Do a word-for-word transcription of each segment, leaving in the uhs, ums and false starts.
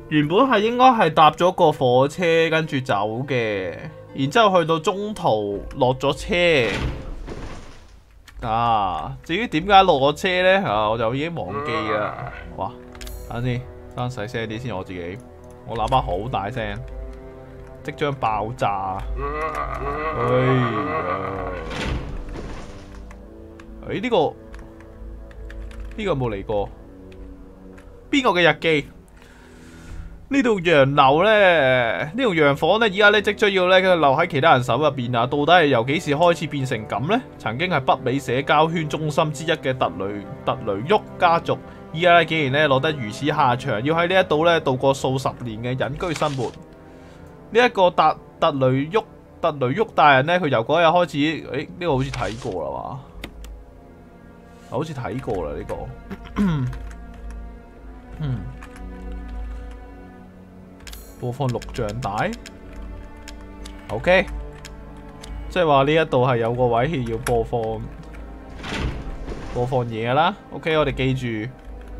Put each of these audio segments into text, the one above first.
原本係應該係搭咗個火車跟住走嘅，然之後去到中途落咗車。啊，至於點解落咗車呢？啊，我就已經忘記啦。哇，等陣先，等細聲啲先，我自己，我喇叭好大聲，即將爆炸。哎呀，誒呢個呢個有冇嚟過？邊個嘅日記？呢度洋樓咧，呢棟洋房咧，而家咧即將要咧留喺其他人手入邊啊！到底係由幾時開始變成咁呢？曾經係北美社交圈中心之一嘅特雷特雷沃家族，而家咧竟然咧落得如此下場，要喺呢一度咧度過數十年嘅隱居生活。呢、這、一個特特雷沃特雷沃大人咧，佢由嗰日開始，誒、哎、呢、這個好似睇過啦嘛，好似睇過啦呢、這個，嗯。播放錄像帶 ，OK， 即係話呢一度係有個位要播放播放嘢噶啦 ，OK， 我哋記住。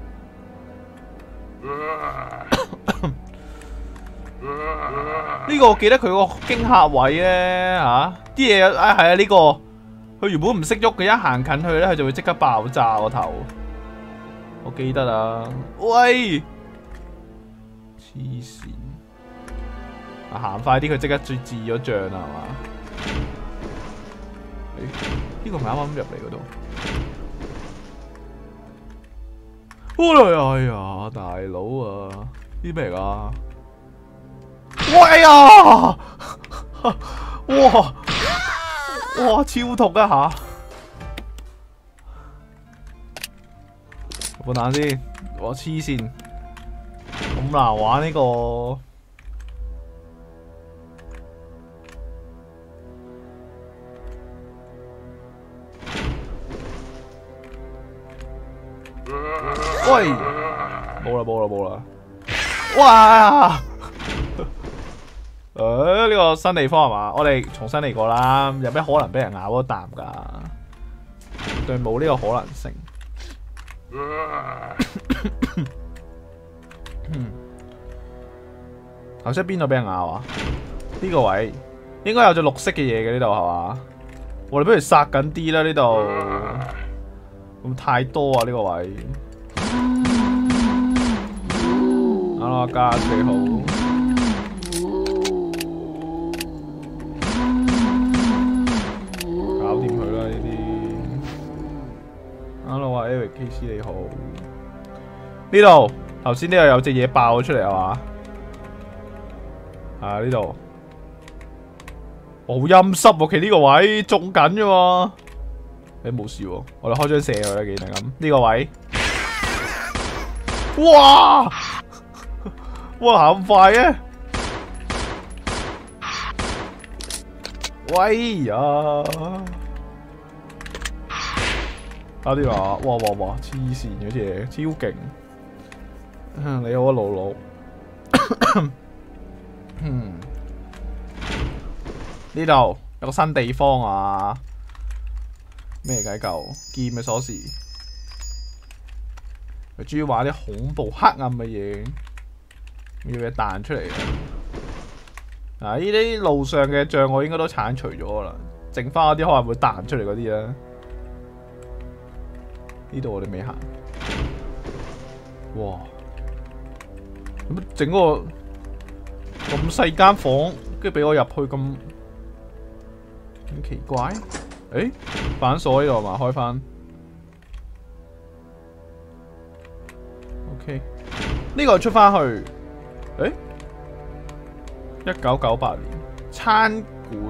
呢個我記得佢個驚嚇位咧吓，啲嘢啊係啊呢個，佢原本唔識喐嘅，一行近去咧，佢就會即刻爆炸個頭。我記得啦，喂，黐線！行快啲，佢即刻最治咗脹啦，係嘛？誒，呢個咪啱啱入嚟嗰度。哎呀，大佬啊，呢啲咩嚟㗎？喂呀！哇哇，超痛一下！我等下先，我黐線，咁難玩呢個。喂，冇啦冇啦冇啦！哇！誒，呢個新地方係嘛？我哋重新嚟過啦，有咩可能俾人咬一啖㗎？絕對冇呢個可能性。頭先邊度俾人咬啊？呢個位應該有隻綠色嘅嘢嘅呢度係嘛？我哋不如殺緊啲啦呢度，咁太多啊呢個位。啱啦，加最好。搞掂佢啦呢啲。啱啦，話 Eric K C 你好。呢度頭先呢度有隻嘢爆咗出嚟係嘛？啊呢度。我好陰濕喎，企呢個位中緊啫喎。誒冇事喎，我哋開張射佢啦，記得咁。呢個位。哇！哇行咁快嘅，喂呀！打啲話，哇哇哇，黐線嗰啲嘢，超勁！你好啊，露露。嗯，呢度有個新地方啊！咩解救？劍嘅鎖匙。佢主要玩啲恐怖黑暗嘅嘢。要嘢彈出嚟嘅，嗱呢啲路上嘅障礙應該都鏟除咗啦，剩翻嗰啲可能會彈出嚟嗰啲啦。呢度我哋未行，哇！咁整個咁細間房，跟住俾我入去咁咁奇怪？誒，反鎖呢度嘛，開翻。OK， 呢個出翻去。誒，一九九八年餐館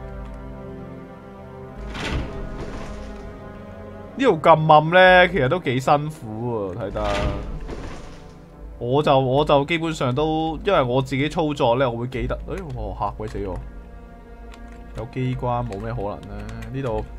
呢度咁暗咧，其實都幾辛苦喎，睇得。我就我就基本上都，因為我自己操作咧，我會記得。誒，我嚇鬼死我！有機關冇咩可能咧？呢度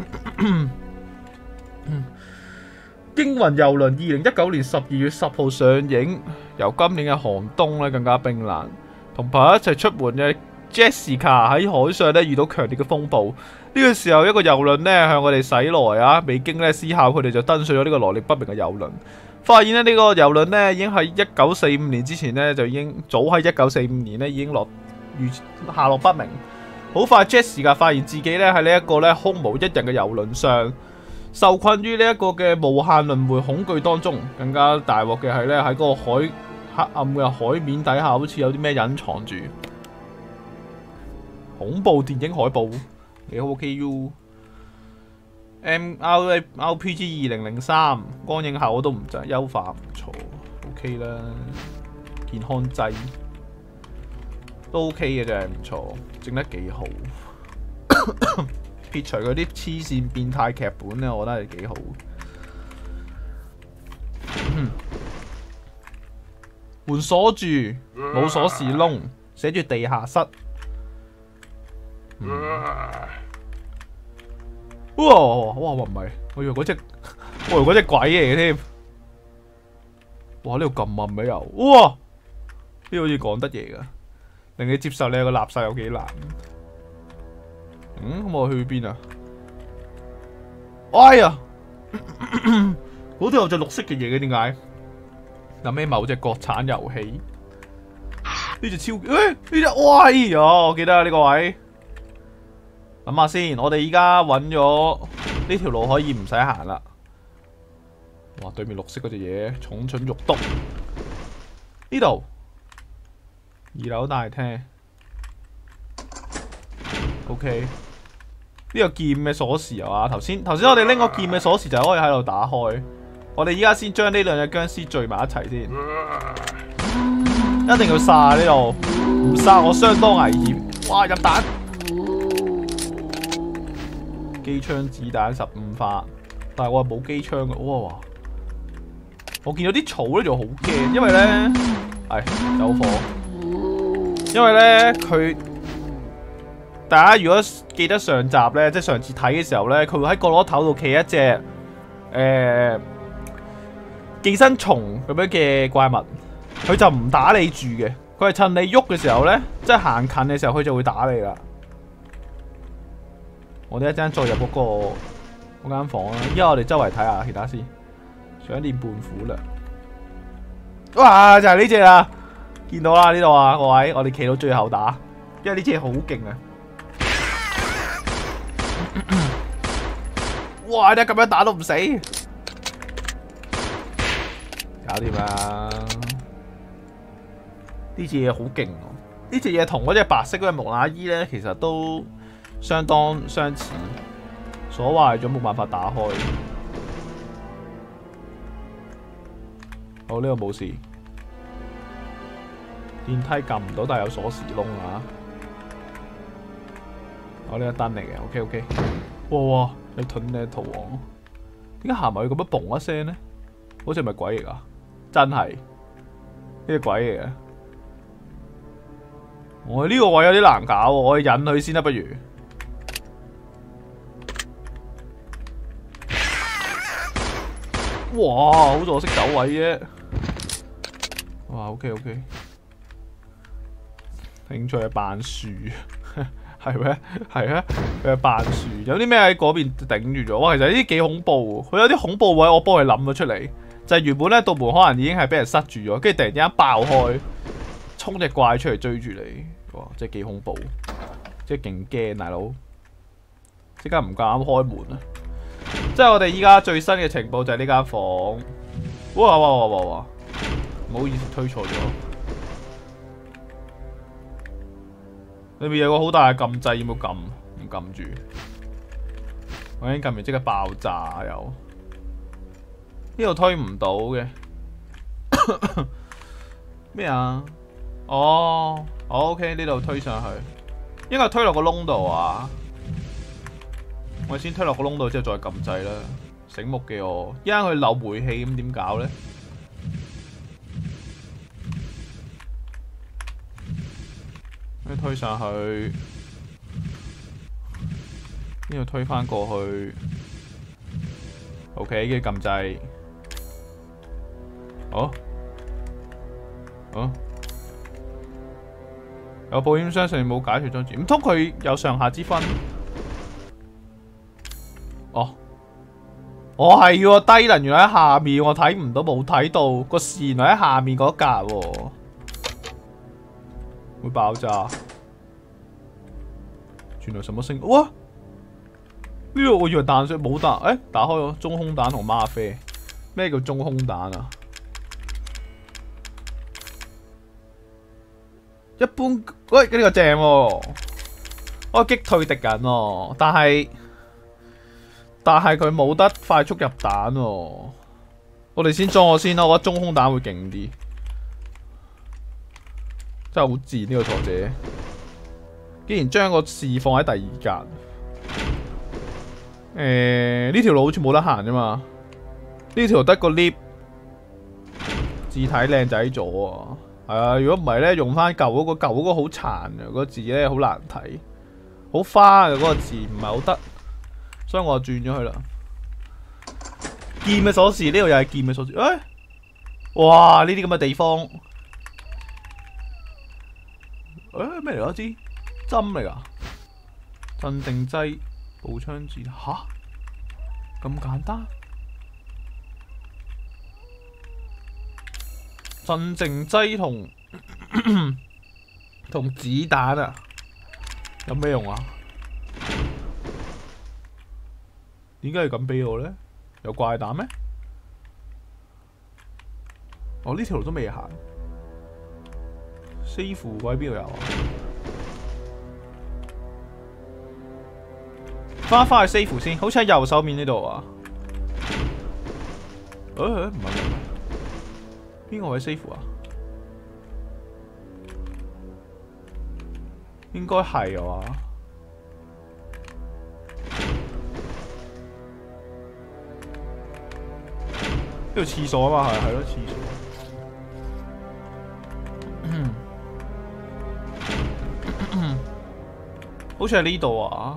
驚魂遊輪二零一九年十二月十號上映，由今年嘅寒冬咧更加冰冷。同朋友一齊出門嘅 Jessica 喺海上咧遇到強烈嘅風暴，呢、這個時候一個遊輪咧向我哋駛來啊！未經咧思考，佢哋就登上咗呢個來歷不明嘅遊輪。 發現咧呢個遊輪咧已經喺一九四五年之前咧就已經早喺一九四五年咧已經落遇下落不明。好快 Jessica 發現自己咧喺呢一個咧空無一人嘅遊輪上，受困於呢一個嘅無限輪迴恐懼當中。更加大鑊嘅係咧喺嗰個海黑暗嘅海面底下，好似有啲咩隱藏住。恐怖電影海報，你好 OK U。M R R P G 二零零三光影效果都唔錯，優化唔錯 ，OK 啦。健康劑都 OK 嘅啫，唔錯，整得幾好。撇除嗰啲黐線變態劇本咧，我覺得係幾好。門鎖住，冇鎖匙窿，寫住地下室。嗯哇！哇！唔係，我以為嗰隻，我以為嗰隻鬼嚟嘅添。哇！呢度咁暗嘅又，哇！呢好似講得嘢噶，令你接受你有個垃圾有幾難。嗯，咁我去邊啊？哎呀！嗰度有隻綠色嘅嘢嘅，點解？諗起某隻國產遊戲。呢隻超，誒呢隻，哇！呀！我記得啊，呢個位。諗下先，我哋依家揾咗呢條路可以唔使行啦。哇！對面綠色嗰隻嘢，蠢蠢欲動。呢度二樓大廳 ，OK。呢個劍嘅鎖匙啊，頭先頭先我哋拎個劍嘅鎖匙就可以喺度打開。我哋依家先將呢兩隻僵屍聚埋一齊先，一定要殺呢度，唔殺我相當危險。哇！入彈。機槍子彈十五發，但係我係冇機槍嘅。哇！我見到啲草咧就好驚，因為咧係有火，因為咧佢大家如果記得上集咧，即係上次睇嘅時候咧，佢會喺角落頭度企一隻誒、呃、寄生蟲咁樣嘅怪物，佢就唔打你住嘅，佢係趁你喐嘅時候咧，即係行近嘅時候，佢就會打你啦。我哋一陣再入嗰、嗰個間房啦，依家我哋周圍睇下其他先。想念胖虎啦，哇！就係呢隻啦，見到啦呢度啊，各位，我哋企到最後打，因為呢隻好勁啊！哇！你咁樣打都唔死，搞掂啦！呢隻嘢好勁喎，呢隻嘢同嗰隻白色嗰隻木乃伊咧，其實都相當相似，鎖壞咗冇辦法打開。好，呢個冇事，電梯撳唔到，但係有鎖匙窿啊！我呢個燈嚟嘅 ，OK OK。哇哇，你盾呢圖王？點解行埋去咁樣嘣一聲咧？好似係咪鬼嚟噶？真係呢隻鬼嚟嘅。我呢個位有啲難搞喎，我引佢先啦，不如。哇，好在我識走位啫。哇 ，OK OK。興趣係扮樹，係咩？係啊，佢係扮樹。有啲咩喺嗰邊頂住咗？哇，其實呢啲幾恐怖。佢有啲恐怖位，我幫佢諗咗出嚟。就係、是、原本咧道門可能已經係俾人塞住咗，跟住突然之間爆開，衝隻怪出嚟追住你。哇，真係幾恐怖，即係勁驚大佬。即刻唔夠膽開門啊！即係我哋依家最新嘅情報就係呢間房。哇哇哇哇哇！唔好意思，推錯咗。裏面有個好大嘅撳掣，要冇撳？唔撳住。我已經撳完，即刻爆炸又。呢度推唔到嘅。咩啊？哦，我 OK，呢度推上去。應該推落個窿度啊！我先推落個窿度之後再撳掣啦，醒目嘅我。一陣佢漏煤氣咁點搞咧？你推上去，呢度推返過去。OK，跟住撳掣。好，好。有保險箱上面冇解除裝置，唔通佢有上下之分？哦， 我係喎，低能原來喺下面，我睇唔到，冇睇到個線原來喺下面嗰格喎，會爆炸。原來什麼聲？哇！呢度我以為彈水冇彈，誒打開咗中空彈同嗎啡。咩叫中空彈啊？一般喂呢個正喎，我擊退敵人喎，但係。但係佢冇得快速入彈喎，我哋先裝我先啦，我覺得中空彈會勁啲，真係好賤呢個作者，竟然將個視放喺第二格。誒呢條路好似冇得行啫嘛，呢條得個 lift， 字體靚仔咗啊，係啊，如果唔係咧，用翻舊嗰個，舊嗰個好殘啊，嗰個字咧好難睇，好花嘅嗰個字唔係好得。所以我就轉咗去啦。劍嘅鎖匙呢度又係劍嘅鎖匙，誒、哎，哇！呢啲咁嘅地方，誒咩嚟？我知針嚟噶，鎮定劑、步槍子，吓咁簡單？鎮靜劑同同子彈啊，有咩用啊？點解要咁俾我咧？有怪彈咩？哦，呢條路都未行。西符位邊度有啊？翻返去西符先，好似喺右手面呢度啊。誒、欸，唔係唔係，邊個位西符啊？應該係啊嘛。呢度廁所啊嘛，係係咯廁所。好似係呢度啊！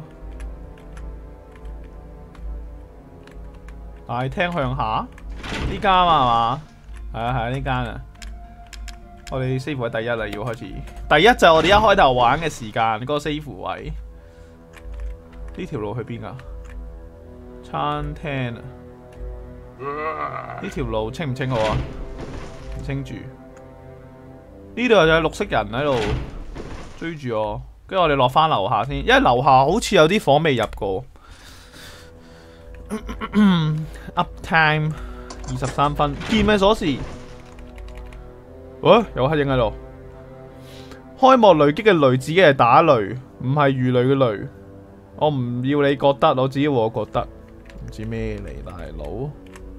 大廳向下呢間啊嘛，係啊係啊呢間啊。我哋 save 位第一啦，要開始。第一就係我哋一開頭玩嘅時間，嗰、嗰個 save 位。呢條路去邊啊？餐廳啊！呢條路清唔清好啊？唔清住。呢度有隻綠色人喺度追住我，跟住我哋落翻樓下先，因為樓下好似有啲房未入過。Up time 二十三分，劍嘅鎖匙。喂、哦，有黑影喺度。開幕雷擊嘅雷自己係打雷，唔係魚雷嘅雷。我唔要你覺得，我只要我覺得。唔知咩嚟，大佬。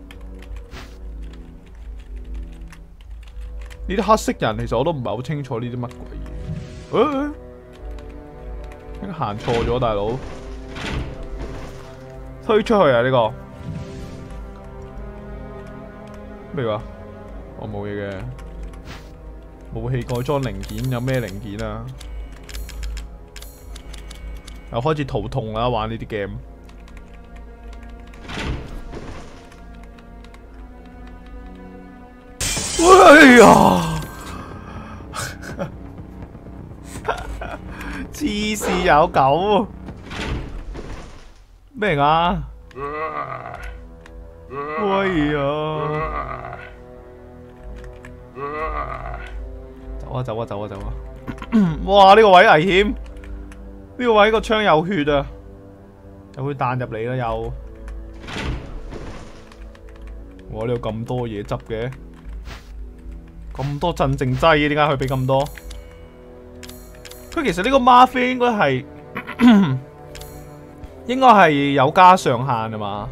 呢啲黑色人其實我都唔係好清楚呢啲乜鬼嘢。誒，應該行錯咗，大佬。推出去啊！呢個咩話？我冇嘢嘅。武器改裝零件有咩零件啊？又開始肚痛啦！玩呢啲 game。哎呀！黐線有狗咩嚟㗎？喂呀！走啊走啊走啊走啊！哇！呢個位危險，呢個位個槍有血啊，又會彈入嚟啦又。哇！呢度咁多嘢執嘅。咁多鎮靜劑，點解佢俾咁多？佢其實呢個嗎啡應該係應該係有加上限啊嘛。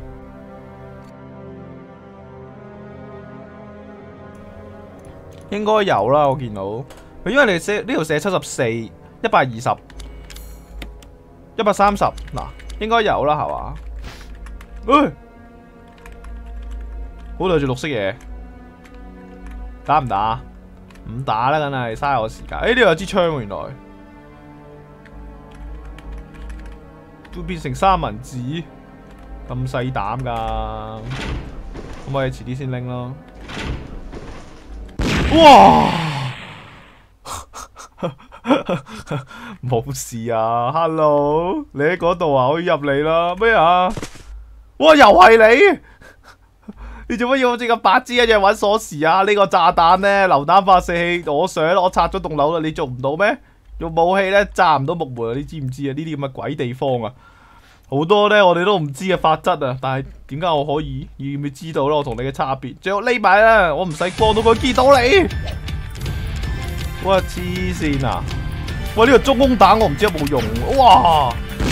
應該有啦，我見到。佢因為你寫呢度寫七十四、一百二十、一百三十，嗱應該有啦，係嘛？誒，好對住綠色嘢。打唔打？唔打啦，梗係嘥我時間。誒，呢度有支槍喎，原來會變成三文治，咁細膽噶？可唔可以遲啲先拎咯？哇！冇事啊 ，Hello，你喺嗰度啊，可以入嚟啦。咩啊？ 哇！又係你，你做乜要好似咁白痴一樣揾鎖匙啊？呢、這個炸彈咧，榴彈發射器，我想我拆咗棟樓啦，你做唔到咩？用武器咧炸唔到木門，你知唔知啊？呢啲咁嘅鬼地方啊，好多咧我哋都唔知嘅法則啊，但係點解我可以？要唔要知道咯？我同你嘅差別，最好匿埋啦，我唔使光到佢見到你。哇！黐線啊！哇！呢、這個中空彈我唔知有冇用，哇！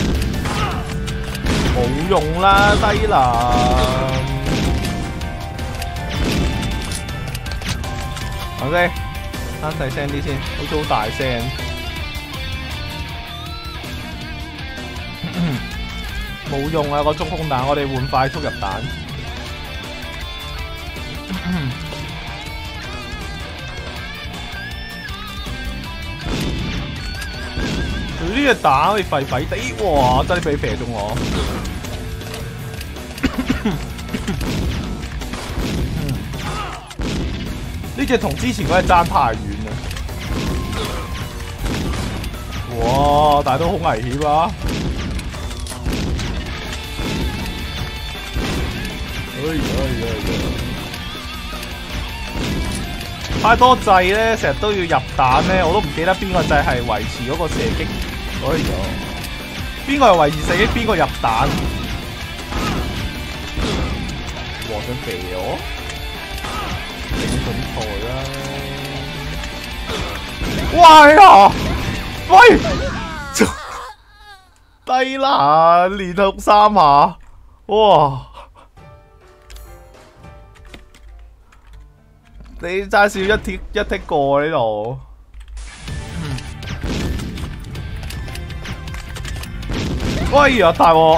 冇用啦，低能。OK， 閂細聲啲先，好似好大聲。冇用啊！個中空彈，我哋換快速入彈。佢呢隻彈好似廢廢地，哇！真係俾射中我。呢隻同之前嗰隻爭太遠啦。哇！但係都好危險啊！哎呀呀呀！太多掣咧，成日都要入彈咧，我都唔記得邊個掣係維持嗰個射擊。哎呀！邊個係維持射擊，邊個入彈？哇！想肥我，整準錯啦！喂啊！喂！低啦，連續三下，哇！你齋少一剔一剔過呢度，喂呀大鑊！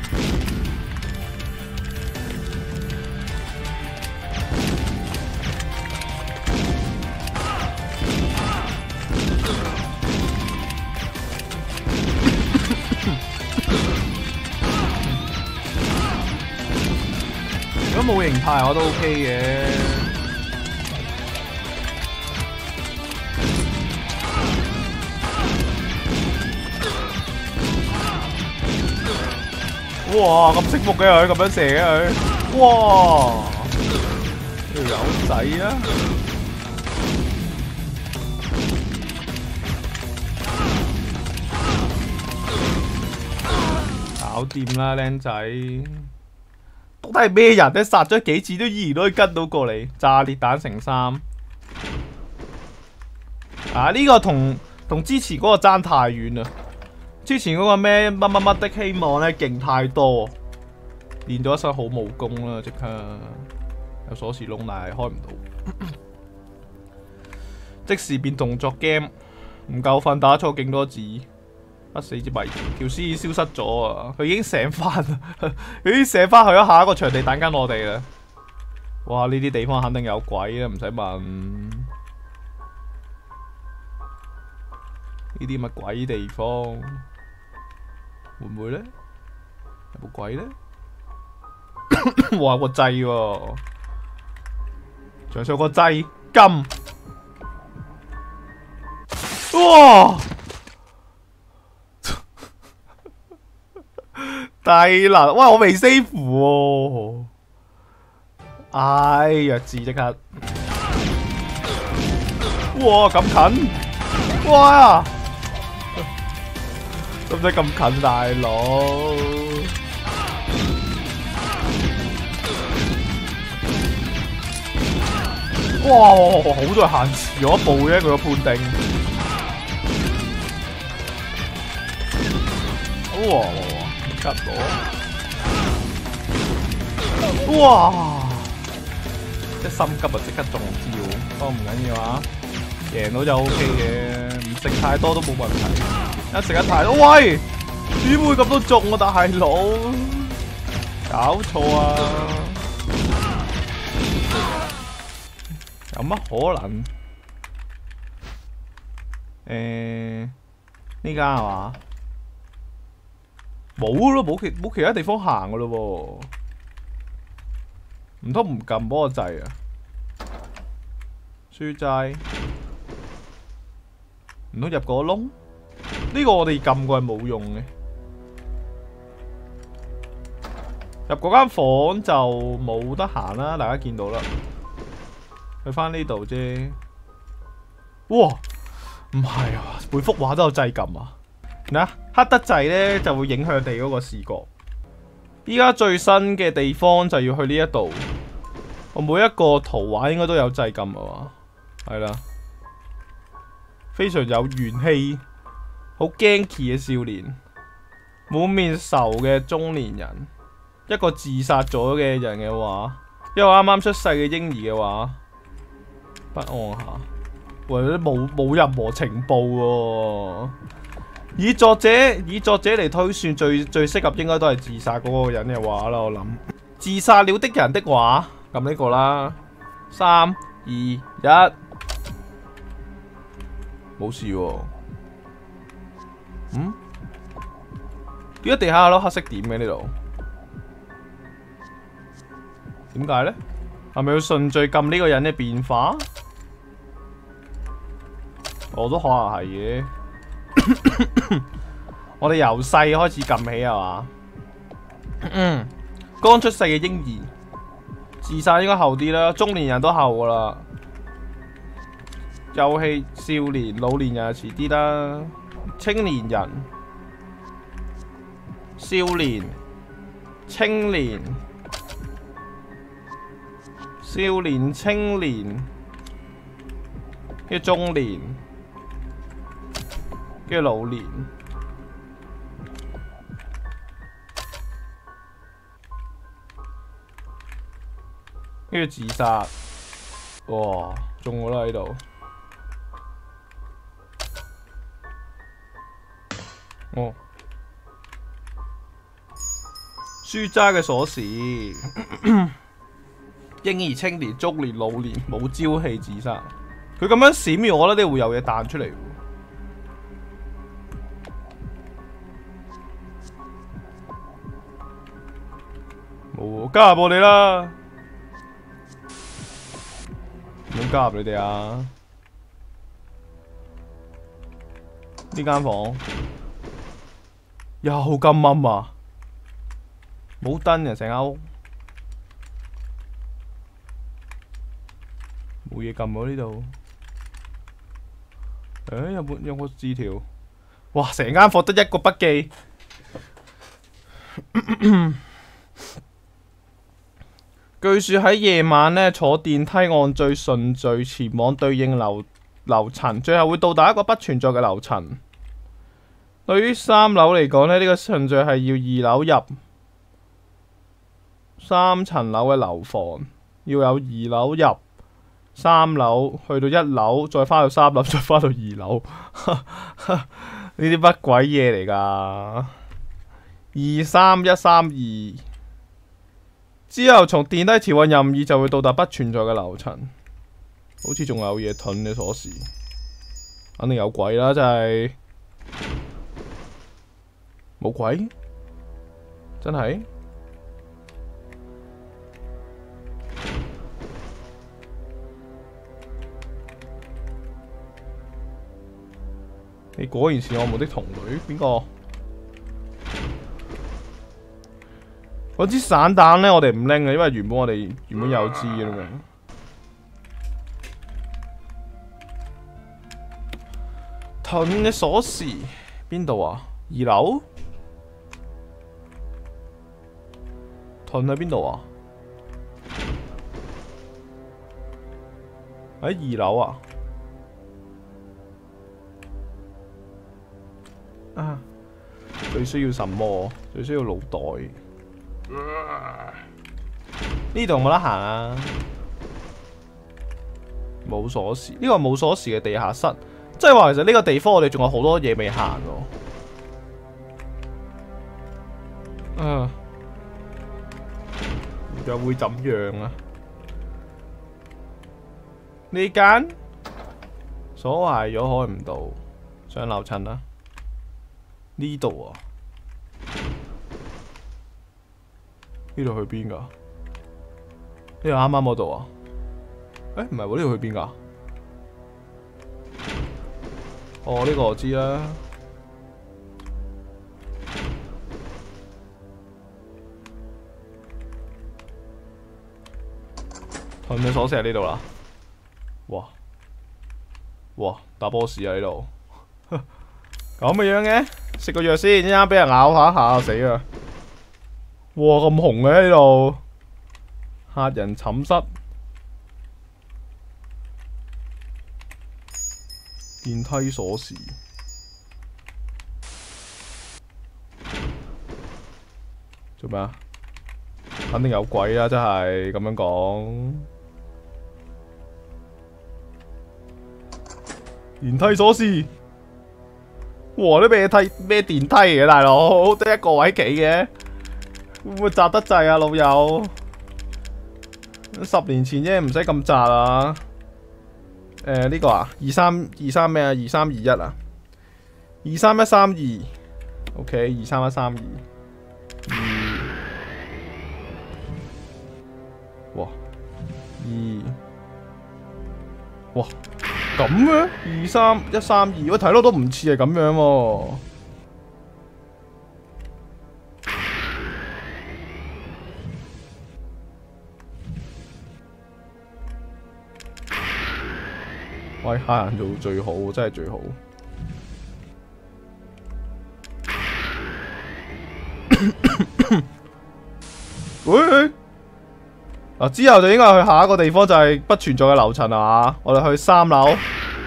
如果冇形態我都 OK 嘅。哇！咁醒目嘅佢，咁樣射嘅佢，哇！條友仔啊！搞掂啦，僆仔！到底係咩人咧？殺咗幾次都依然都可以跟到過嚟，炸裂彈乘三。啊！呢、這個同同之前嗰個爭太遠啦。之前嗰個咩乜乜乜的希望咧，勁太多，練咗一身好武功啦，即刻有鎖匙窿，但係開唔到。即時變動作 game， 唔夠瞓打錯勁多字，不死之謎，條屍已消失咗啊！佢已經醒翻啦，佢已經醒翻去咗下一個場地等緊我哋啦。哇！呢啲地方肯定有鬼啊，唔使問。呢啲乜鬼地方？會唔會咧？有冇鬼咧？哇！個掣喎，仲上個掣金，哇！低能，哇！我未 save 喎，唉，弱智即刻，哇！咁近，哇！使唔使咁近，大佬？哇！好在限遲咗一步啫，佢個判定。哇！吉我！哇！即係心急啊，即刻中招。不過唔緊要啊，贏到就 O K 嘅，唔食太多都冇問題。一食得太多，喂！點會咁多中啊，大佬？搞錯啊！有乜可能？誒，呢間係嘛？冇咯，冇其冇其他地方行噶咯喎。唔通唔撳嗰個掣啊？書齋，唔通入個窿？呢個我哋撳過係冇用嘅。 入嗰間房就冇得行啦，大家見到啦。去翻呢度啫。哇，唔係啊，每幅畫都有掣撳啊！嗱，黑得滯咧就會影響你嗰個視覺。依家最新嘅地方就要去呢一度。我每一個圖畫應該都有掣撳啊嘛，係啦。非常有元氣，好驚奇嘅少年，滿面愁嘅中年人。一個自殺咗嘅人嘅話，一個啱啱出世嘅嬰兒嘅話，不安下，或者冇冇任何情報喎。以作者以作者嚟推算最，最最適合應該都係自殺嗰個人嘅話啦。我諗自殺了的人的話，撳呢個啦，三二一，冇事喎。嗯？點解地下有粒黑色點嘅呢度？點解咧？係咪要順序撳呢個人嘅變化？我都可能係嘅。我哋由細開始撳起係嘛？嗯，剛出世嘅嬰兒，自殺應該後啲啦，中年人都後噶啦。遊戲少年、老年人就遲啲啦，青年人、少年、青年。少年、青年，跟住中年，跟住老年，跟住自殺。哇，中咗啦喺度。哦，書齋嘅鎖匙。嬰兒、青年、中年、老年冇朝氣自殺，佢咁樣閃耀，我覺得呢會有嘢彈出嚟。冇加入我哋啦，唔好加入你哋啊！呢間房又咁暗啊，冇燈啊，成間屋。冇嘢撳喎呢度，誒有冇有個字條？哇！成間房得一個筆記。據說喺夜晚呢，坐電梯按最順序前往對應樓樓層，最後會到達一個不存在嘅樓層。對於三樓嚟講呢，呢個順序係要二樓入三層樓嘅樓房，要有二樓入。三樓去到一樓，再翻到三樓，再翻到二樓，呢啲乜鬼嘢嚟噶？二三一三二之後，從電梯朝向任意就會到達不存在嘅樓層。好似仲有嘢盾嘅鎖匙，肯定有鬼啦！真係冇鬼，真係。你果然是我們的童女，邊個？嗰支散彈呢，我哋唔拎嘅，因為原本我哋原本有支嘅嘛。盾嘅鎖匙邊度啊？二樓？盾喺邊度啊？喺二樓啊？啊！最需要什麼？最需要腦袋。呢度冇得行啊！冇鎖匙，呢個冇鎖匙嘅地下室，即係話其實呢個地方我哋仲有好多嘢未行喎。啊！又會怎樣啊？呢間鎖壞咗，開唔到，上樓層啦。呢度啊？呢度去邊噶？呢度啱啱嗰度啊？誒，唔係喎，呢度去邊噶？哦，呢個我知啦。 係咪鎖匙喺呢度啦？哇哇打 boss 啊呢度，咁嘅樣嘅，食個藥先，一陣俾人咬下一下就死啊！哇咁紅嘅呢度，客人寢室，電梯鎖匙，做咩啊？肯定有鬼啦！真係咁樣講。電梯鎖匙，哇！呢咩梯咩電梯嘅大佬，得一個位企嘅，會唔會窄得滯啊，老友？十年前啫，唔使咁窄啊！誒、呃、呢、這個啊，二三二三咩啊？二三二一啊？二三一三二 ，OK， 二三一三二。哇！二哇咁嘅二三一三二，我睇落都唔似係咁樣喎。喂，客人做最好，真係最好。喂！嗱，之後就應該去下一個地方，就係不存在嘅樓層啊嘛。我哋去三樓，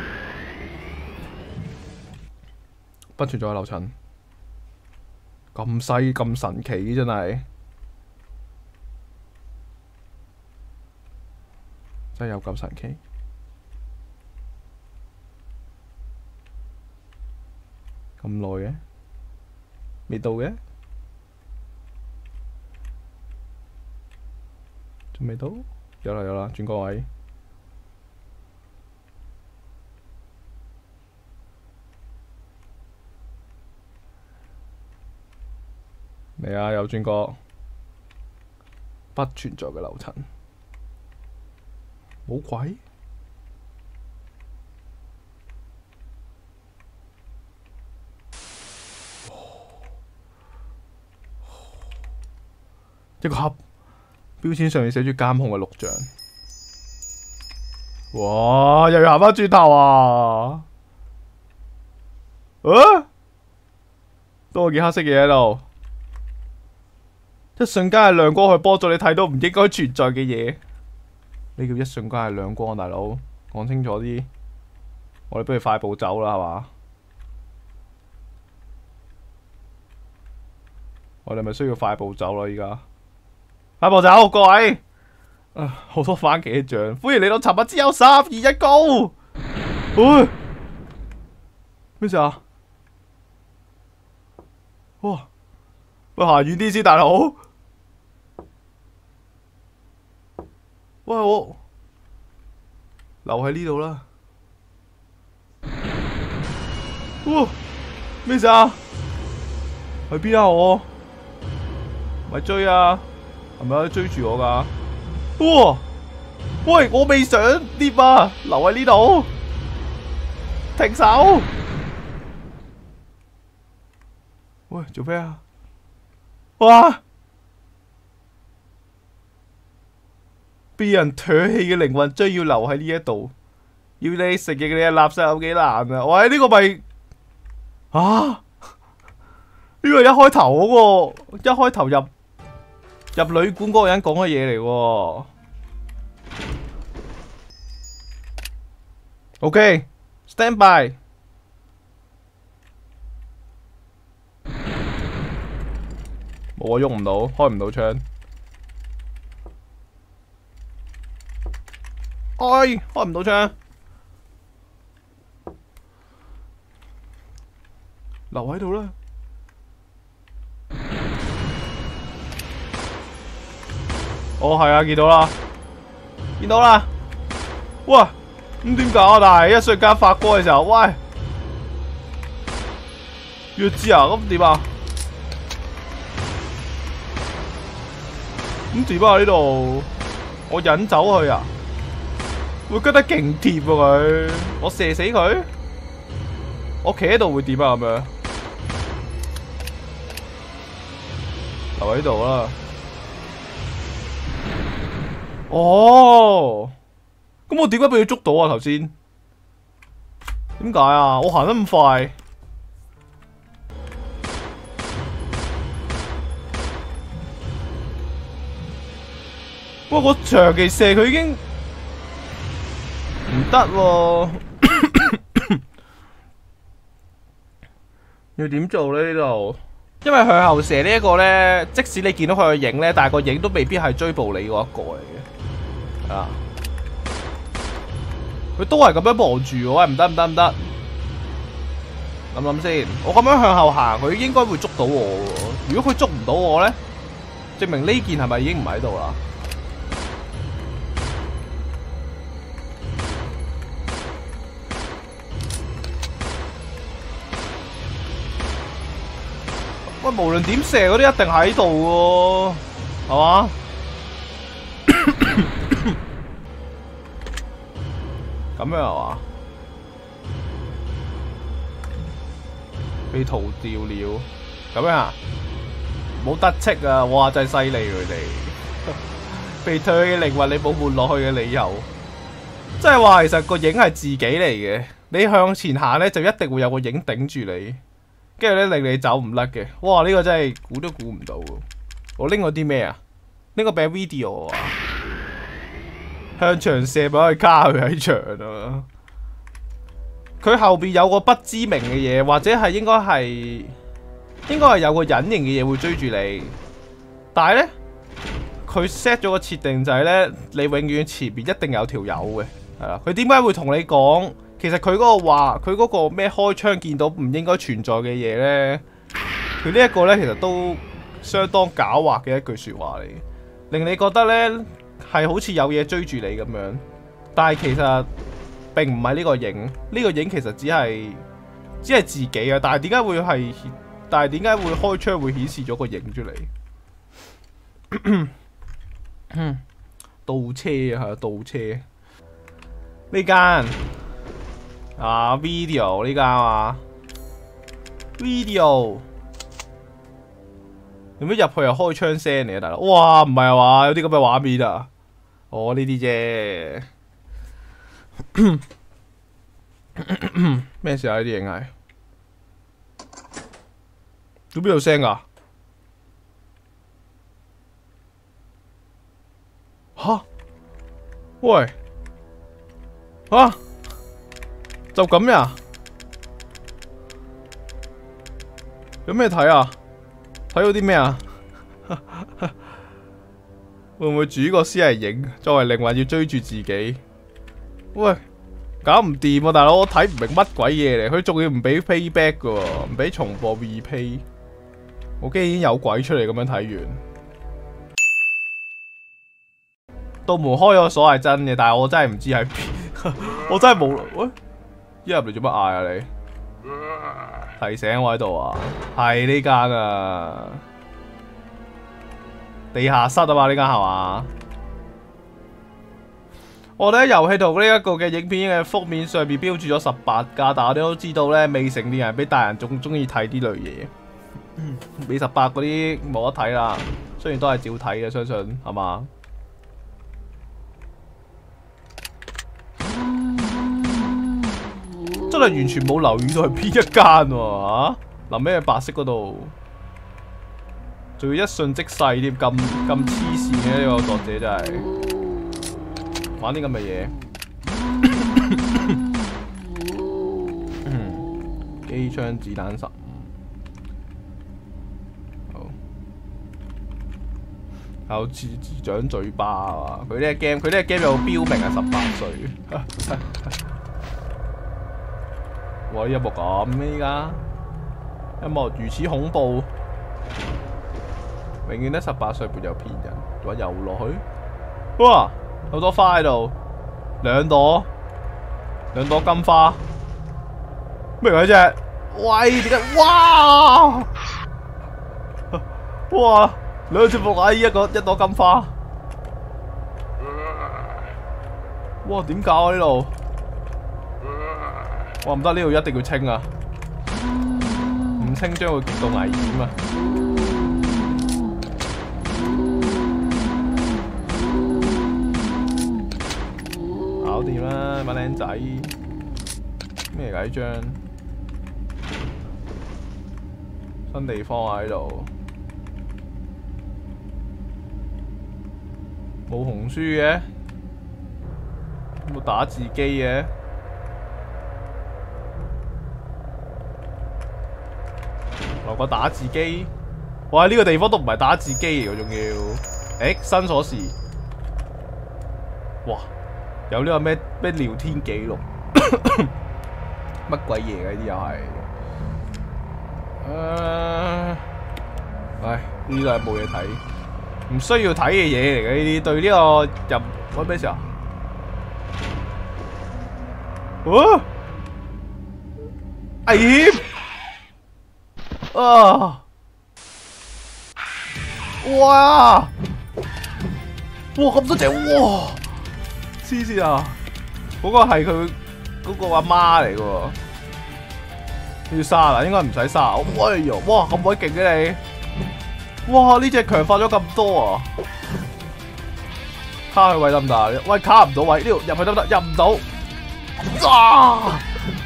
不存在嘅樓層，咁細咁神奇真係，真係有咁神奇。咁耐嘅，未到嘅。仲未到？有啦有啦，轉個位。嚟啊！又轉個不存在嘅樓層，冇鬼。一個盒。標籤上面寫住監控嘅錄像，哇！又要行返轉頭啊！啊！多件黑色嘢喺度，一瞬間係亮光去幫助你睇到唔應該存在嘅嘢。呢叫一瞬間係亮光，大佬講清楚啲。我哋不如快步走啦，係嘛？我哋咪需要快步走啦，而家。快步走，各位！啊，好多番茄醬，歡迎嚟到尋日之友三二一 Go！喂，咩事啊？哇！喂，行遠啲先，大佬。喂，我留喺呢度啦。哇！咩事啊？去邊啊？我咪追啊！係咪有追住我噶？哇！喂，我未上 lift 啊，留喺呢度，停手！喂，做咩啊？哇！被人唾棄嘅靈魂將要留喺呢一度，要你承認你係垃圾有幾難啊！喂，呢個咪啊？呢個一開頭嗰個，一開頭入。入旅館嗰個人講嘅嘢嚟喎。OK，stand by。冇啊，喐唔到，開唔到窗。開，開唔到窗。留喺度啦。哦，係啊，見到啦，見到啦。哇，咁點搞啊？但係一瞬間發光嘅時候，喂，弱智啊？咁點啊？咁點啊？呢度我引走佢啊？會跟得勁貼喎佢，我射死佢？我企喺度會點啊？咁樣留喺度啦。 哦，咁我點解俾佢捉到啊？頭先點解啊？我行得咁快。哇！我長期射佢已經唔得喎，要點做咧呢度？因為向後射呢一個咧，即使你見到佢個影咧，但係個影都未必係追捕你嗰一個嚟嘅。啊！佢都係咁樣望住我，喂，唔得唔得唔得！諗諗先，我咁樣向後行，佢應該會捉到我喎。如果佢捉唔到我咧，證明呢件係咪已經唔喺度啦？喂，無論點射嗰啲一定喺度喎，係嘛？咁樣係嘛？被屠掉了，咁樣啊？冇得戚啊！哇，真係犀利佢哋，被退嘅靈魂你冇換落去嘅理由，即係話其實個影係自己嚟嘅，你向前行咧就一定會有個影頂住你。跟住咧令你走唔甩嘅，哇！呢、這個真係估都估唔到喎。我拎過啲咩啊？拎個柄 video 啊，向牆射咪可以卡佢喺牆啊。佢後邊有個不知名嘅嘢，或者係應該係應該係有個隱形嘅嘢會追住你。但係咧，佢 set 咗個設定就係咧，你永遠前面一定有條友嘅，係啦。佢點解會同你講？其實佢嗰個話，佢嗰個咩開槍見到唔應該存在嘅嘢呢，佢呢一個呢，其實都相當狡猾嘅一句説話嚟，令你覺得呢係好似有嘢追住你咁樣，但係其實並唔係呢個影，呢、呢個影其實只係只係自己啊！但係點解會係？但係點解會開槍會顯示咗個影出嚟？倒車啊，倒車呢間。啊 video 呢間啊 video 有咩入去又開槍聲嚟啊大佬？哇唔係啊嘛，有啲咁嘅畫面啊！哦呢啲啫，咩事啊？呢啲影係做邊度聲噶？吓？喂啊！就咁呀？有咩睇啊？睇到啲咩啊？會唔會主角先係影，作為靈魂要追住自己？喂，搞唔掂啊，大佬！我睇唔明乜鬼嘢嚟，佢仲要唔俾 playback 噶，唔俾重播 replay。我驚已經有鬼出嚟咁樣睇完。道門開咗鎖係真嘅，但係我真係唔知喺邊，我真係冇。喂！一入嚟做乜嗌啊你？提醒我喺度啊，係呢間啊，地下室啊嘛，呢間係嘛？我哋喺遊戲圖呢一個嘅影片嘅封面上面標注咗十八加，但係我哋都知道咧，未成年人比大人仲中意睇呢類嘢，未十八嗰啲冇得睇啦。雖然都係照睇嘅，相信係嘛？真係完全冇留意到係邊一間喎嚇，臨尾係白色嗰度，仲要一瞬即逝添，咁咁黐線嘅呢個作者真係玩啲咁嘅嘢。機槍子彈十五，好，有自自長嘴巴啊！佢呢個 game，佢呢個 game 有標明係十八歲。哇！音樂咁咩依家？音樂如此恐怖，永遠都十八歲沒有騙人。話游落去，哇！好多花喺度，兩朵，兩朵金花。咩嚟嘅啫？喂！點解？哇！哇！兩隻木蟻，一個一朵金花。哇！點搞啊呢度？哇唔得，呢度一定要清啊！唔清將會極度危險啊！ 掂啦，班僆仔。咩嚟㗎呢張？新地方啊喺度，冇紅書嘅，冇打字機嘅。留個打字機，哇！呢、這個地方都唔係打字機嚟喎，仲要，誒新鎖匙，哇！有呢個咩咩聊天記錄，乜鬼嘢嘅呢啲又係，誒，唉，呢個係冇嘢睇，唔需要睇嘅嘢嚟嘅呢啲，對呢個入揾咩時候？哦，危險！啊！哇！哇咁多隻，哇！黐線啊！嗰、那個係佢嗰個阿媽嚟嘅喎，要殺啦，應該唔使殺。哎呀！哇咁鬼勁嘅你！哇呢隻強化咗咁多啊！卡佢位得唔得？喂卡唔到位，呢度入去得唔得？入唔到。啊！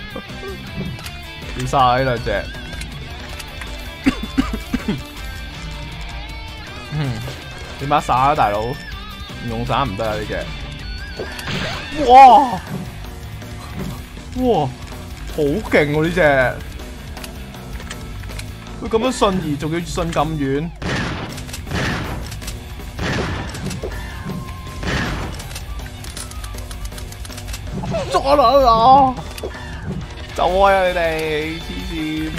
要殺呢兩隻。嗯，點把灑啊，大佬？唔用灑唔得啊！呢隻，哇哇，好勁喎呢隻！佢咁樣瞬移，仲要瞬咁遠，捉我啦啊！走開啊你哋，黐線！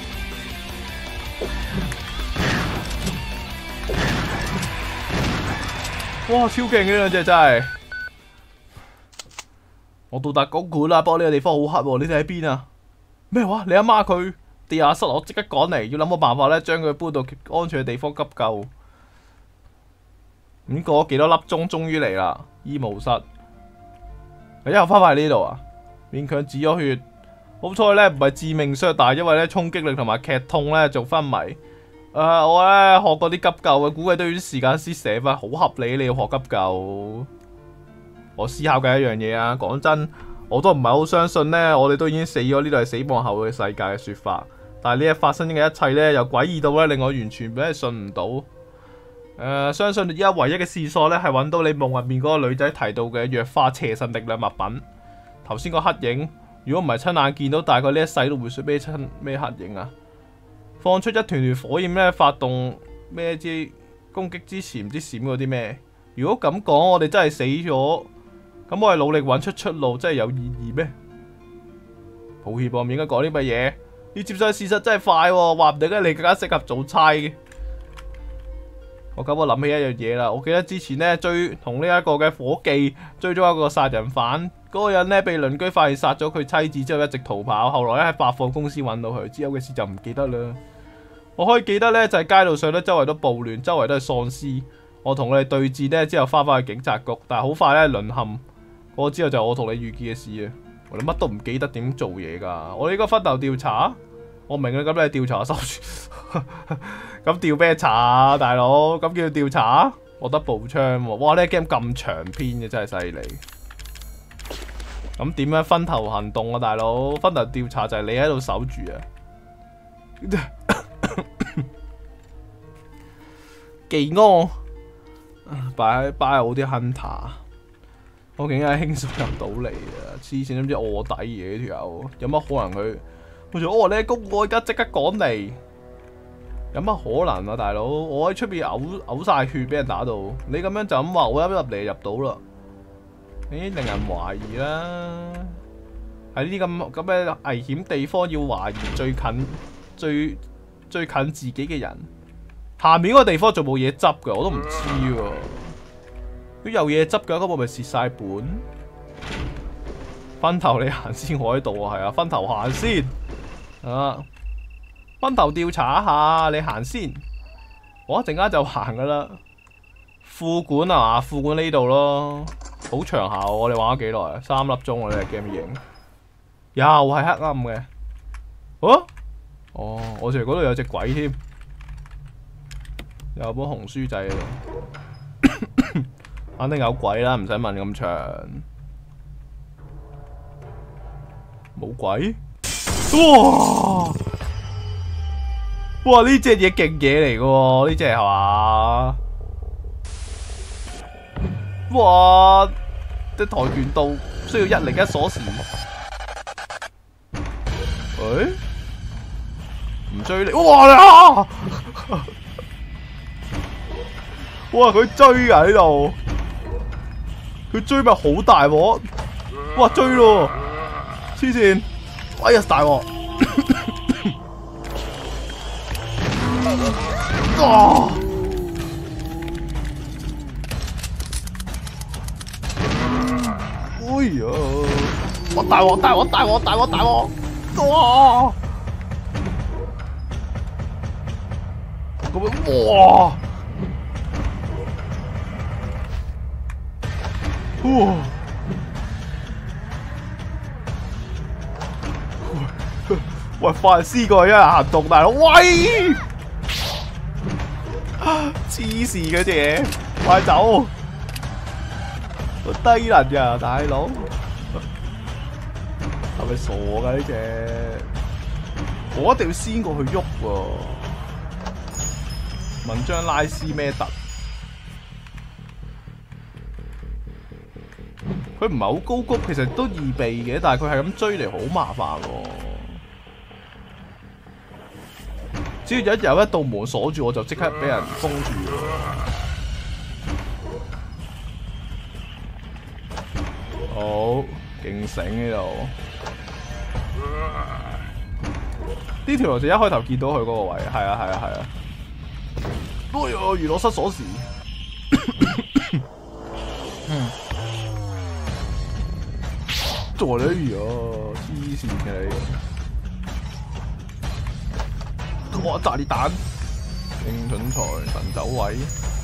哇，超勁嘅呢兩隻真係！我到達公館啦，不過呢個地方好黑喎，你哋喺邊啊？咩話？你阿媽佢地下室，我即刻趕嚟，要諗個辦法咧，將佢搬到安全嘅地方急救。咁過咗幾多粒鐘，終於嚟啦！醫務室，你一後翻返嚟呢度啊？勉強止咗血，好彩咧唔係致命傷，但係因為咧衝擊力同埋劇痛咧仲昏迷。誒、uh, 我咧學過啲急救嘅，估計都要啲時間先寫翻，好合理。你要學急救，我思考緊一樣嘢啊！講真，我都唔係好相信呢。我哋都已經死咗，呢度係死亡後嘅世界嘅説法。但係呢一發生嘅一切呢，又詭異到咧，令我完全俾人信唔到。誒、uh, 相信而家唯一嘅線索咧，係揾到你夢入面嗰個女仔提到嘅藥花邪神力量物品。頭先個黑影，如果唔係親眼見到，大概呢一世都會算咩親咩黑影啊？放出一團團火焰咧，發動咩之攻擊之前唔知閃嗰啲咩？如果咁講，我哋真係死咗，咁我哋努力揾出出路，真係有意義咩？抱歉，我唔應該講啲乜嘢。要接受事實真係快喎，話唔定咧你更加適合做差嘅。我咁我諗起一樣嘢啦，我記得之前咧追同呢一個嘅伙計追咗一個殺人犯，嗰、那個人咧被鄰居發現殺咗佢妻子之後一直逃跑，後來咧喺百貨公司揾到佢，之後嘅事就唔記得啦。我可以記得咧，就係、是、街道上咧，周圍都暴亂，周圍都係喪屍。我同佢哋對峙咧，之後翻返去警察局，但係好快咧淪陷。嗰之後就我同你遇見嘅事啊！我哋乜都唔記得點做嘢㗎。我哋應該分頭調查。我明啦，咁你調查收住。咁調咩查啊，大佬？咁叫調查？獲得步槍喎！哇！呢 game 咁長篇嘅真係犀利。咁點樣分頭行動啊，大佬？分頭調查就係你喺度守住啊！技安擺擺好啲 hunter， 我竟然輕鬆入到嚟啊！黐線都唔知臥底嘢呢條友，有乜可能佢？好似我話你公，我而家即刻趕嚟，有乜可能啊，大佬？我喺出邊嘔嘔晒血，俾人打到，你咁樣就咁話，我一入嚟入到啦，咦？令人懷疑啦！喺呢啲咁咁嘅危險地方，要懷疑最近最最近自己嘅人。下面嗰個地方仲冇嘢執嘅，我都唔知喎。如果有嘢執嘅，咁我咪蝕晒本。分頭你行先，我喺度啊，係啊，分頭行先。啊，分頭調查一下，你行先。我一陣間就行噶啦。副管啊嘛，副管呢度咯，好長下。我哋玩咗幾耐啊？三粒鐘啊！呢個 game 影又係黑暗嘅。哦，哦，我仲以為嗰度有隻鬼添。有本紅書仔喎，肯定有鬼啦，唔使問咁長。 冇鬼！哇！哇！呢隻嘢勁嘢嚟嘅喎，呢隻係嘛？哇！啲跆拳道需要一力一鎖匙。誒？唔追你！哇！啊！哇！佢追啊喺度，佢追咪好大鑊！哇！追咯！黐線！哎呀大鑊！啊！哎呀！我大鑊大鑊大鑊大鑊大鑊！哇！咁樣哇！哇！喂，法師過去一日行動，大佬，喂！黐線嗰隻嘢，快走！低能呀，大佬，係咪傻㗎呢隻？我一定要先過去喐喎。文章拉斯咩特？佢唔係好高谷，其實都易避嘅，但係佢係咁追嚟好麻煩喎。只要一有一道門鎖住，我就即刻俾人封住。好，勁醒呢度。呢條路就一開頭見到佢嗰個位，係啊係啊係啊。哎呀，娛樂室鎖匙。嗯。做你呀，黐線嘅你！哇！炸裂彈，應准材神走位，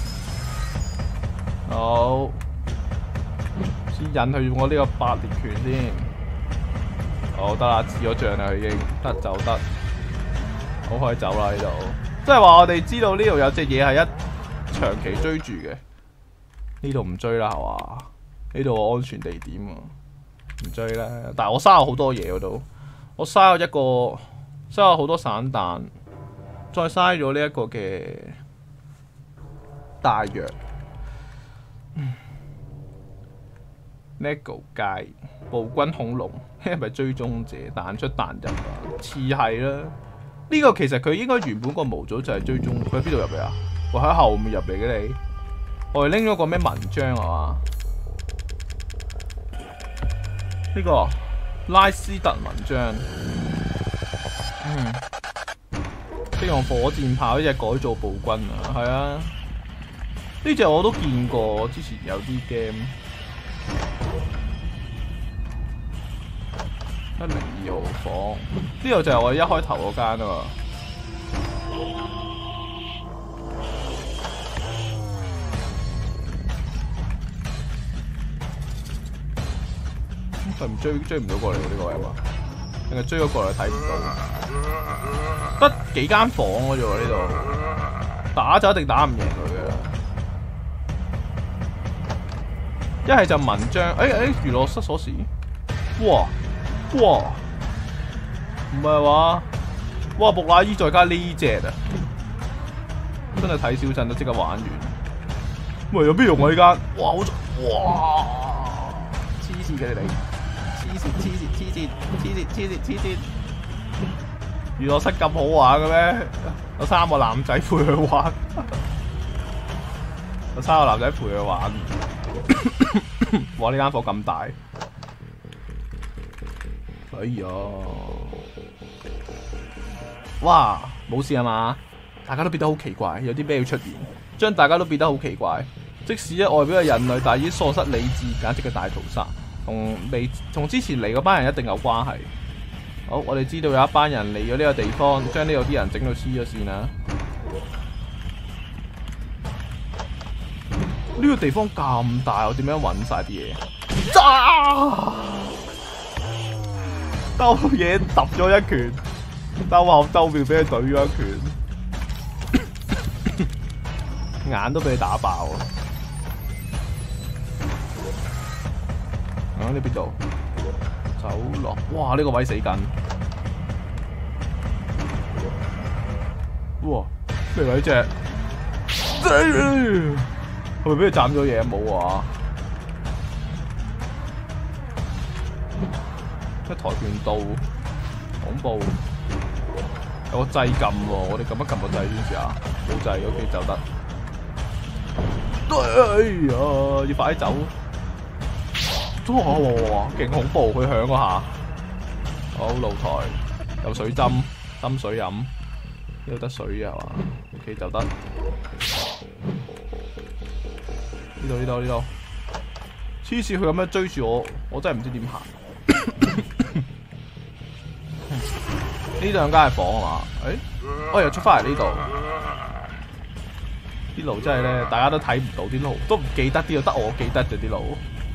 好，先引佢用我呢個百裂拳先。好得啦，止咗脹啦，佢已經得就得，好可以走啦呢度。即係話我哋知道呢度有隻嘢係一長期追住嘅，呢度唔追啦係嘛？呢度安全地點啊！唔追啦，但係我嘥咗好多嘢嗰度，我嘥咗一個，嘥咗好多散彈，再嘥咗呢一個嘅大藥。Lego 街暴君恐龍，係咪追蹤者彈出彈入啊？似係啦，呢、這個其實佢應該原本個模組就係追蹤，佢喺邊度入嚟啊？我喺後面入嚟嘅你，我哋拎咗個咩文章啊嘛？呢、這個拉斯特文章，嗯，即係用火箭炮呢隻改造暴君啊，係啊，呢隻我都見過，之前有啲 game， 一零二號房，呢度就係我一開頭嗰間啊嘛。佢唔追追唔到過嚟喎，呢個位嘛？定係追咗過嚟睇唔到？得幾間房嘅啫喎，呢度打就一定打唔贏佢嘅。一係就文章，誒、欸、誒、欸，娛樂室鎖匙，哇哇，唔係話，哇木乃伊再加呢隻啊！真係睇小鎮都即刻玩完。喂，有咩用啊？呢間？哇好，哇黐線嘅你哋！黐線黐線黐線黐線黐線黐線！娛樂室咁好玩嘅咩？有三個男仔陪佢玩，有三個男仔陪佢玩。哇！呢間房咁大，哎呀！哇！冇事啊嘛？大家都變得好奇怪，有啲咩要出現，將大家都變得好奇怪。即使咧外表係人類，但係已經喪失理智，簡直嘅大屠殺。同未同之前嚟嗰班人一定有關係。好，我哋知道有一班人嚟咗呢個地方，將呢度啲人整到黐咗線啦。呢個地方咁大，我點樣揾晒啲嘢？炸！兜嘢揼咗一拳，兜後兜面俾佢懟咗一拳，眼都俾你打爆啊！啊！呢邊度？ 走落，哇！呢、這個位死緊。哇！咩位隻？係咪俾佢斬咗嘢？冇啊！一跆拳道，恐怖。有個掣撳喎，我哋撳一撳個掣先試下。冇掣 ，OK 就得。哎呀！要快啲走。哇哇哇！勁恐怖，佢響嗰下。好露台，有水針，斟水飲。呢度得水嘅係嘛 ？OK 就得。呢度呢度呢度。黐線，佢咁樣追住我，我真係唔知點行。呢兩間係房啊嘛？誒、欸，我又出翻嚟呢度。啲路真係咧，大家都睇唔到啲路，都唔記得啲路，得我記得咗啲路。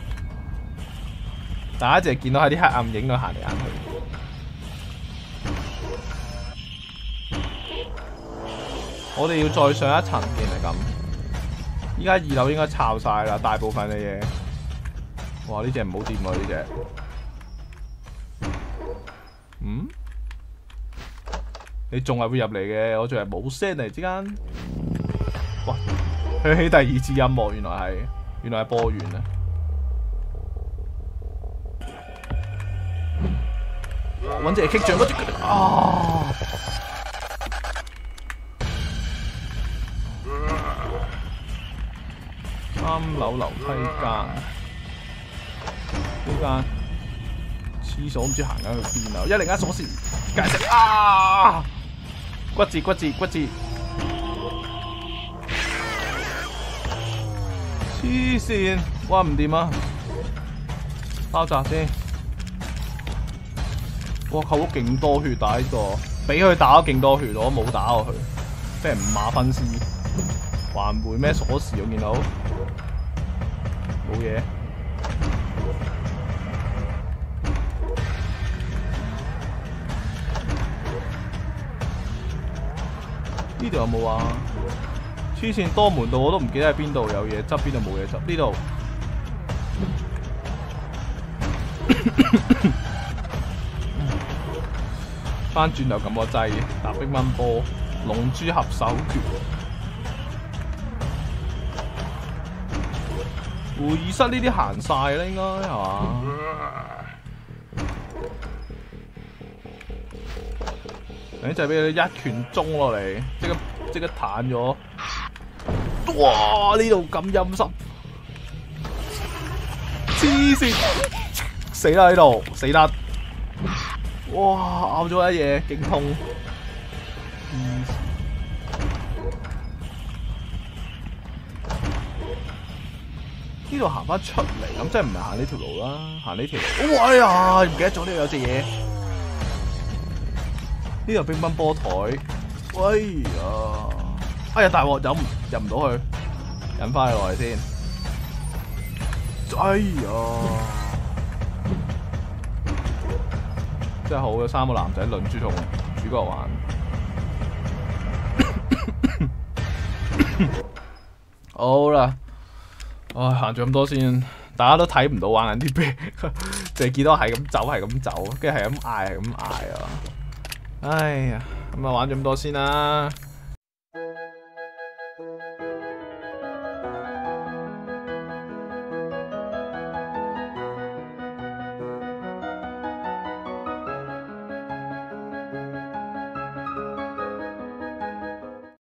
大家淨係見到喺啲黑暗影度行嚟行去。我哋要再上一層見係咁。依家二樓應該抄晒啦，大部分嘅嘢。哇！呢隻唔好掂喎，呢隻。嗯？你仲係會入嚟嘅，我仲係冇聲嚟之間。哇！響起第二支音樂，原來係原來係播完啦。揾隻棘住嗰隻啊！三樓樓梯間，呢間廁所唔知行緊去邊啊！一零一鎖匙，解釋啊！骨折骨折骨折！黐線，哇唔掂啊！爆炸先！哇扣咗勁多血打呢個，俾佢打咗勁多血，我冇打過佢，俾人五馬分屍。還回咩鎖匙我見到？冇嘢。呢度有冇啊？黐線多門道我都唔記得喺邊度有嘢執，邊度冇嘢執。呢度翻轉頭撳個掣，打乒乓波，龍珠合手拳。會議室呢啲行晒啦，應該係嘛？你就俾佢一拳中落嚟，即刻即刻彈咗。哇！呢度咁陰濕，黐線，死啦呢度，死得！哇！咬咗一嘢，勁痛。呢度行翻出嚟，咁即係唔係行呢條路啦，行呢條路。哇呀！唔記得咗呢度有隻嘢。呢度乒乓波台。喂呀！哎呀大鑊，入唔入唔到去，引翻佢落嚟先。哎呀！真係好嘅，三個男仔輪住同主角玩。好啦。唉，行咗咁多先，大家都睇唔到玩緊啲咩，淨係見到係咁走，係咁走，跟住係咁嗌，係咁嗌啊！哎呀，咁啊玩咗咁多先啦。